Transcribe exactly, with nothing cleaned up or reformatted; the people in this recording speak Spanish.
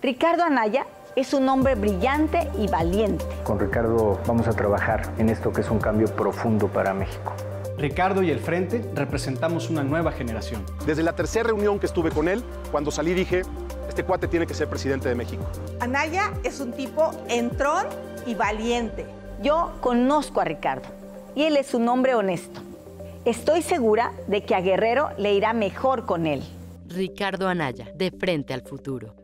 Ricardo Anaya es un hombre brillante y valiente. Con Ricardo vamos a trabajar en esto que es un cambio profundo para México. Ricardo y el Frente representamos una nueva generación. Desde la tercera reunión que estuve con él, cuando salí dije, este cuate tiene que ser presidente de México. Anaya es un tipo entrón y valiente. Yo conozco a Ricardo y él es un hombre honesto. Estoy segura de que a Guerrero le irá mejor con él. Ricardo Anaya, de Frente al Futuro.